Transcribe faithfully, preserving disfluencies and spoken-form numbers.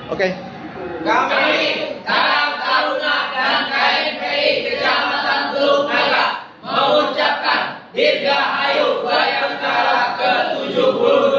Oke. Kami, Karang Taruna dan K N P I Kecamatan Teluk Naga mengucapkan Dirgahayu Bayangkara ke tujuh puluh